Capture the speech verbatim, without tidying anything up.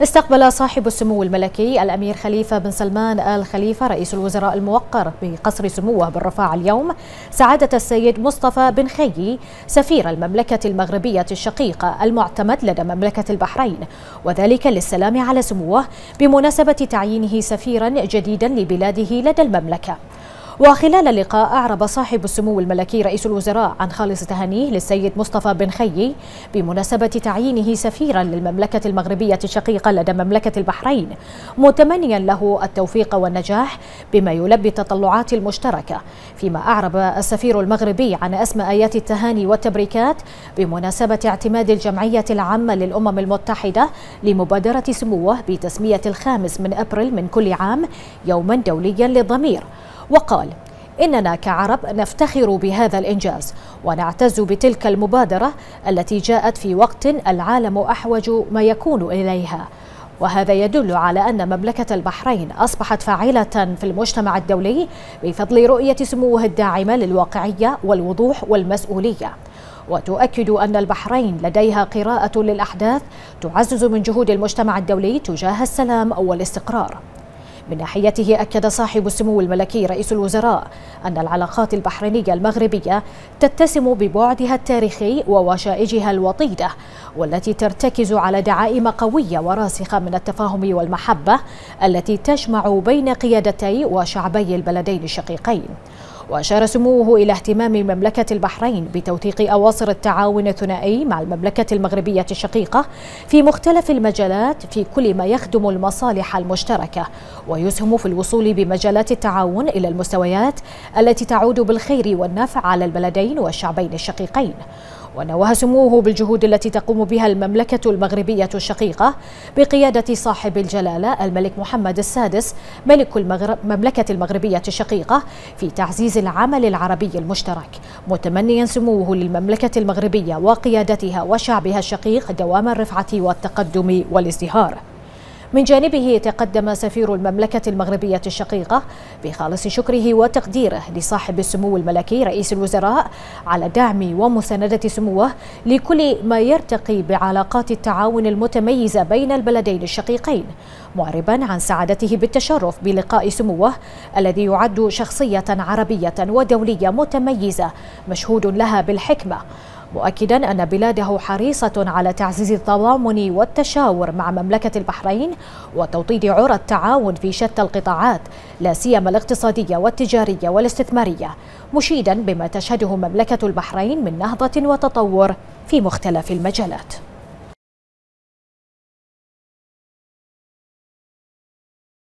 استقبل صاحب السمو الملكي الأمير خليفة بن سلمان آل خليفة رئيس الوزراء الموقر بقصر سموه بالرفاع اليوم سعادة السيد مصطفى بن خيي سفير المملكة المغربية الشقيقة المعتمد لدى مملكة البحرين، وذلك للسلام على سموه بمناسبة تعيينه سفيرا جديدا لبلاده لدى المملكة. وخلال اللقاء أعرب صاحب السمو الملكي رئيس الوزراء عن خالص تهانيه للسيد مصطفى بن خيي بمناسبة تعيينه سفيرا للمملكة المغربية الشقيقة لدى مملكة البحرين، متمنيا له التوفيق والنجاح بما يلبي التطلعات المشتركة. فيما أعرب السفير المغربي عن أسمى آيات التهاني والتبريكات بمناسبة اعتماد الجمعية العامة للأمم المتحدة لمبادرة سموه بتسمية الخامس من أبريل من كل عام يوما دوليا للضمير، وقال: إننا كعرب نفتخر بهذا الإنجاز ونعتز بتلك المبادرة التي جاءت في وقت العالم أحوج ما يكون إليها، وهذا يدل على أن مملكة البحرين أصبحت فاعلة في المجتمع الدولي بفضل رؤية سموه الداعمة للواقعية والوضوح والمسؤولية. وتؤكد أن البحرين لديها قراءة للأحداث تعزز من جهود المجتمع الدولي تجاه السلام والاستقرار. من ناحيته أكد صاحب السمو الملكي رئيس الوزراء أن العلاقات البحرينية المغربية تتسم ببعدها التاريخي ووشائجها الوطيدة، والتي ترتكز على دعائم قوية وراسخة من التفاهم والمحبة التي تجمع بين قيادتي وشعبي البلدين الشقيقين. وأشار سموه إلى اهتمام مملكة البحرين بتوثيق أواصر التعاون الثنائي مع المملكة المغربية الشقيقة في مختلف المجالات في كل ما يخدم المصالح المشتركة ويسهم في الوصول بمجالات التعاون إلى المستويات التي تعود بالخير والنفع على البلدين والشعبين الشقيقين. ونوه سموه بالجهود التي تقوم بها المملكة المغربية الشقيقة بقيادة صاحب الجلالة الملك محمد السادس ملك المملكة المغربية الشقيقة في تعزيز العمل العربي المشترك، متمنيا سموه للمملكة المغربية وقيادتها وشعبها الشقيق دوام الرفعة والتقدم والازدهار. من جانبه تقدم سفير المملكة المغربية الشقيقة بخالص شكره وتقديره لصاحب السمو الملكي رئيس الوزراء على دعم ومساندة سموه لكل ما يرتقي بعلاقات التعاون المتميزة بين البلدين الشقيقين، معربا عن سعادته بالتشرف بلقاء سموه الذي يعد شخصية عربية ودولية متميزة مشهود لها بالحكمة، مؤكدا أن بلاده حريصة على تعزيز التضامن والتشاور مع مملكة البحرين وتوطيد عرى التعاون في شتى القطاعات لا سيما الاقتصادية والتجارية والاستثمارية، مشيدا بما تشهده مملكة البحرين من نهضة وتطور في مختلف المجالات.